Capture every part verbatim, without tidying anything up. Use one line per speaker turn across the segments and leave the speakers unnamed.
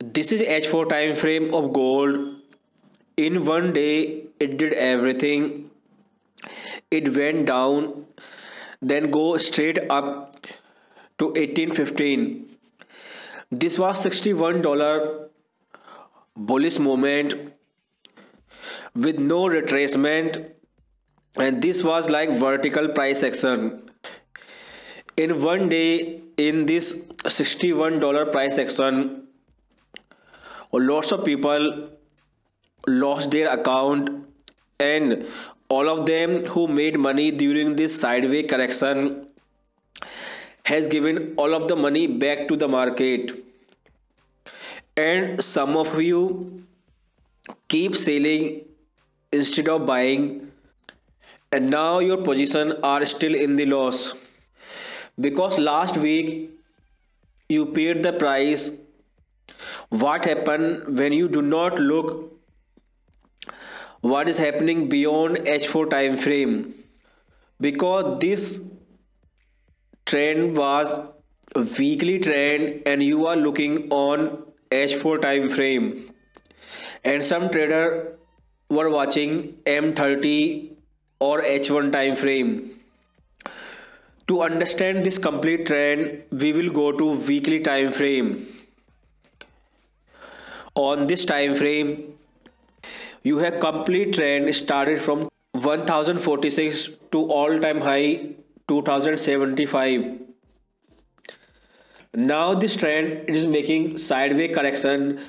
This is H four time frame of gold. In one day, it did everything. It went down, then go straight up to eighteen fifteen. This was sixty-one dollar bullish movement with no retracement, and this was like vertical price action. In one day, in this sixty-one dollar price action, lots of people lost their account, and all of them who made money during this sideways correction has given all of the money back to the market, and some of you keep selling instead of buying, and now your position are still in the loss because last week you paid the price. What happened when you do not look what is happening beyond H four time frame? Because this trend was a weekly trend and you are looking on H four time frame, and some trader were watching M thirty or H one time frame. To understand this complete trend, we will go to weekly time frame. On this time frame, you have complete trend started from one thousand forty-six to all time high two thousand seventy-five. Now this trend is making sideways correction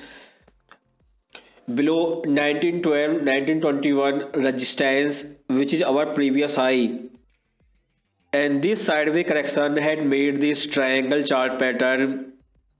below nineteen twelve nineteen twenty-one resistance, which is our previous high, and this sideways correction had made this triangle chart pattern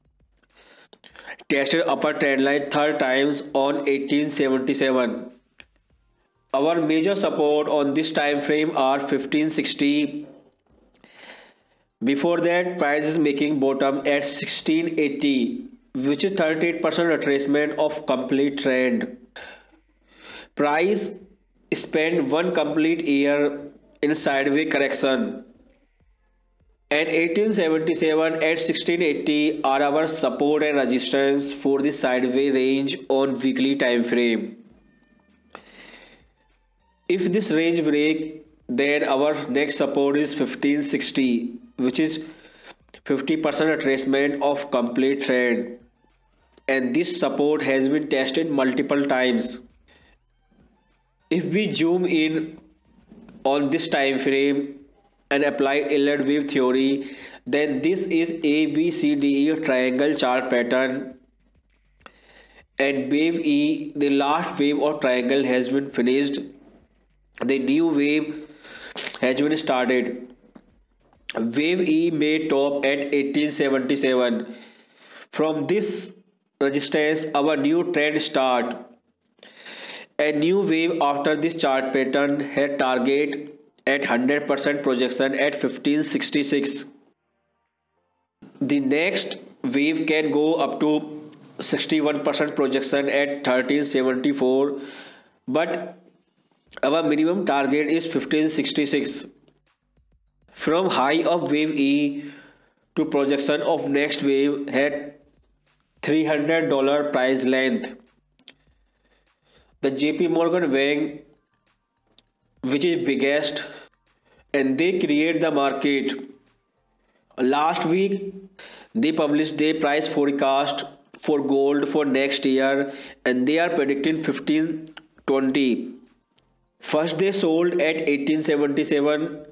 tested upper trend line third times on eighteen seventy-seven. Our major support on this time frame are fifteen sixty. Before that, price is making bottom at sixteen eighty, which is thirty-eight percent retracement of complete trend. Price spent one complete year in sideways correction, and eighteen seventy-seven at sixteen eighty are our support and resistance for the sideways range on weekly time frame. If this range break, then our next support is fifteen sixty, which is fifty percent retracement of complete trend, and this support has been tested multiple times. If we zoom in on this time frame and apply Elliott wave theory, then this is A B C D E triangle chart pattern, and wave E, the last wave of triangle, has been finished. The new wave has been started. Wave E made top at eighteen seventy-seven. From this resistance, our new trend start. A new wave after this chart pattern had target at one hundred percent projection at fifteen sixty-six. The next wave can go up to sixty-one percent projection at thirteen seventy-four, but our minimum target is fifteen sixty-six. From high of wave E to projection of next wave had three hundred dollar price length. The J P Morgan Bank, which is biggest, and they create the market. Last week they published their price forecast for gold for next year, and they are predicting fifteen twenty. First they sold at eighteen seventy-seven.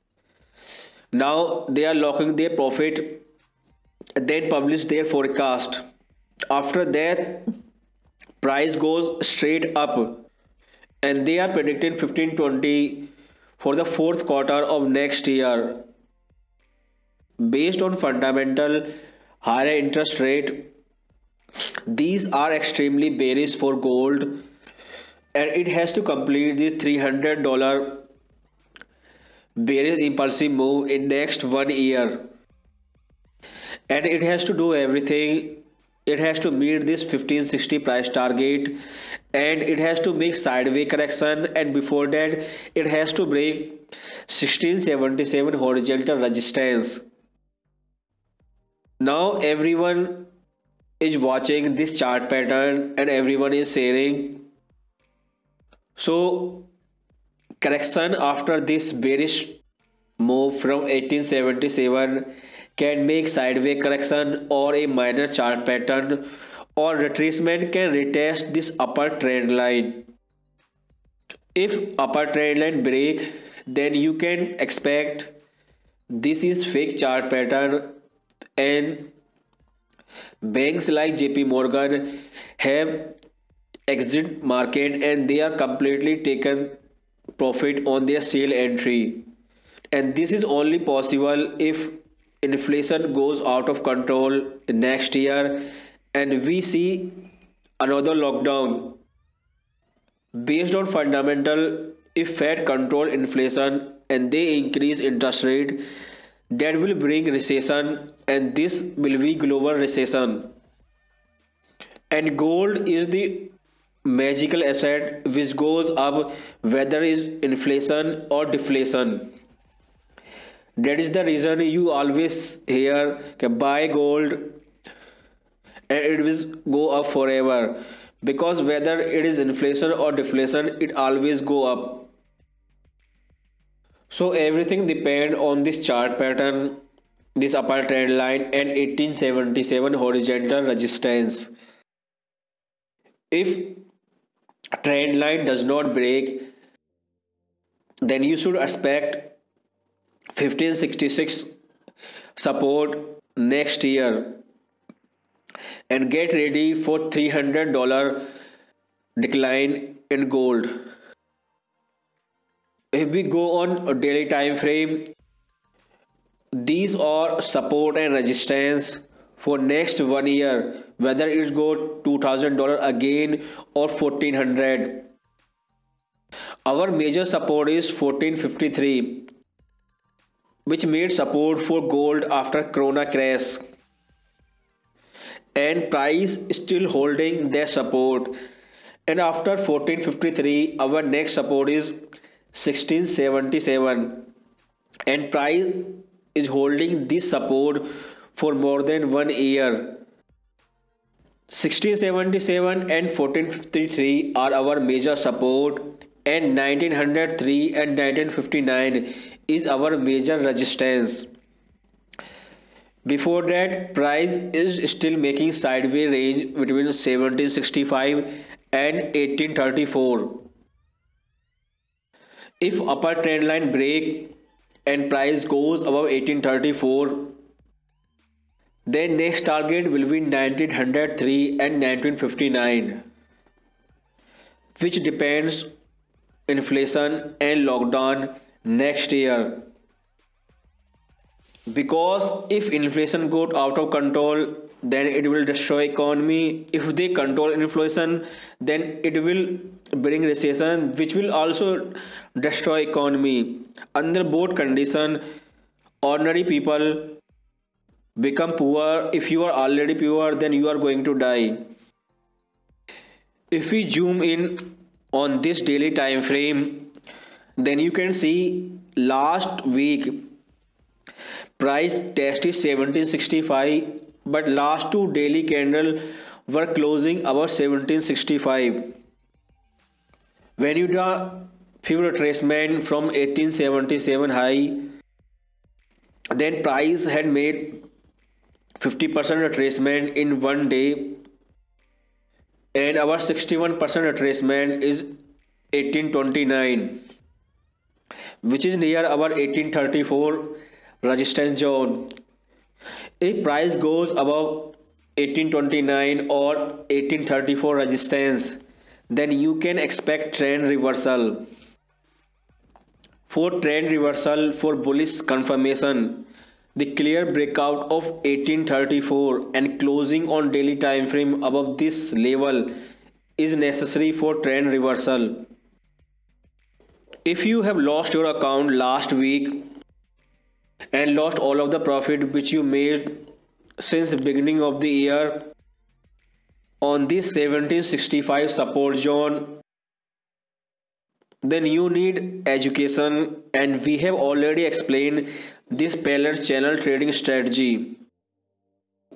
Now they are locking their profit, then publish their forecast. After that, price goes straight up, and they are predicting fifteen twenty for the fourth quarter of next year. Based on fundamental higher interest rate, these are extremely bearish for gold, and it has to complete the three hundred dollar bearish impulsive move in next one year, and it has to do everything. It has to meet this fifteen sixty price target, and it has to make sideways correction, and before that it has to break sixteen seventy-seven horizontal resistance. Now everyone is watching this chart pattern and everyone is sharing. So correction after this bearish move from eighteen seventy-seven can make sideways correction or a minor chart pattern, or retracement can retest this upper trend line. If upper trend line break, then you can expect this is fake chart pattern, and banks like J P Morgan have exit market and they are completely taken profit on their sale entry. And this is only possible if inflation goes out of control next year and we see another lockdown. Based on fundamental, if Fed control inflation and they increase interest rate, that will bring recession, and this will be global recession. And gold is the magical asset which goes up whether is inflation or deflation. That is the reason you always hear "Okay, buy gold and it will go up forever," because whether it is inflation or deflation, it always go up. So everything depend on this chart pattern, this upper trend line and eighteen seventy-seven horizontal resistance. If trend line does not break, then you should expect fifteen sixty-six support next year, and get ready for three hundred dollar decline in gold. If we go on a daily time frame, these are support and resistance for next one year, whether it's go two thousand dollar again or fourteen hundred. Our major support is fourteen fifty-three, which made support for gold after corona crash, and price still holding their support. And after fourteen fifty-three, our next support is sixteen seventy-seven, and price is holding this support for more than one year. sixteen seventy-seven and fourteen fifty-three are our major support, and nineteen oh three and nineteen fifty-nine is our major resistance. Before that, price is still making sideways range between seventeen sixty-five and eighteen thirty-four. If upper trend line break and price goes above eighteen thirty-four, then next target will be nineteen oh three and nineteen fifty-nine, which depends inflation and lockdown next year. Because if inflation goes out of control, then it will destroy economy. If they control inflation, then it will bring recession, which will also destroy economy. Under both condition, ordinary people become poor. If you are already poor, then you are going to die. If we zoom in on this daily time frame, then you can see last week price test is seventeen sixty-five, but last two daily candle were closing above seventeen sixty-five. When you draw few retracement from eighteen seventy-seven high, then price had made fifty percent retracement in one day, and our sixty-one percent retracement is eighteen twenty-nine, which is near our eighteen thirty-four resistance zone. If price goes above eighteen twenty-nine or eighteen thirty-four resistance, then you can expect trend reversal. For trend reversal for bullish confirmation, the clear breakout of eighteen thirty-four and closing on daily time frame above this level is necessary for trend reversal. If you have lost your account last week and lost all of the profit which you made since the beginning of the year on this seventeen sixty-five support zone, then you need education, and we have already explained this parallel channel trading strategy.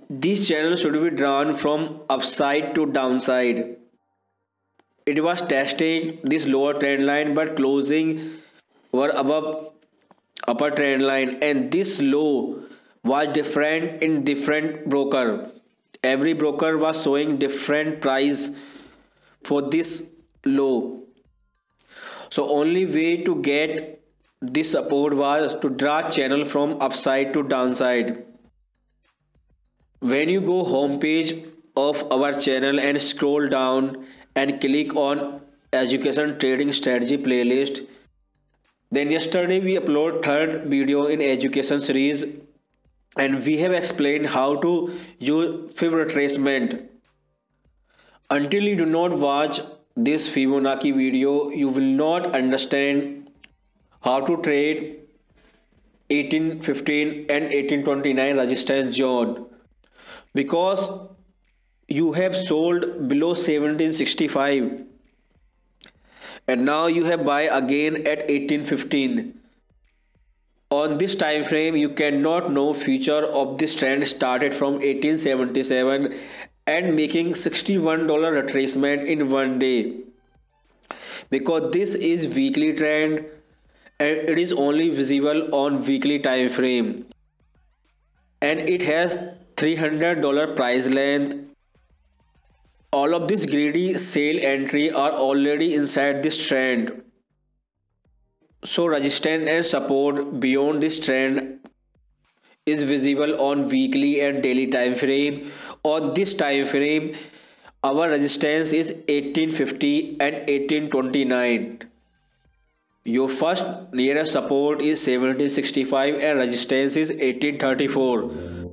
This channel should be drawn from upside to downside. It was testing this lower trend line but closing were above upper trend line, and this low was different in different broker. Every broker was showing different price for this low. So only way to get this support was to draw channel from upside to downside. When you go home page of our channel and scroll down and click on education trading strategy playlist, then yesterday we upload third video in education series, and we have explained how to use Fib retracement. Until you do not watch this Fibonacci video, you will not understand how to trade eighteen fifteen and eighteen twenty-nine resistance zone, because you have sold below seventeen sixty-five and now you have buy again at eighteen fifteen. On this time frame you cannot know future of this trend started from eighteen seventy-seven and making sixty-one dollar retracement in one day, because this is weekly trend and it is only visible on weekly time frame, and it has three hundred dollar price length. All of this greedy sale entry are already inside this trend. So resistance and support beyond this trend is visible on weekly and daily time frame. On this time frame, our resistance is eighteen fifty and eighteen twenty-nine. Your first nearest support is seventeen sixty-five and resistance is eighteen thirty-four.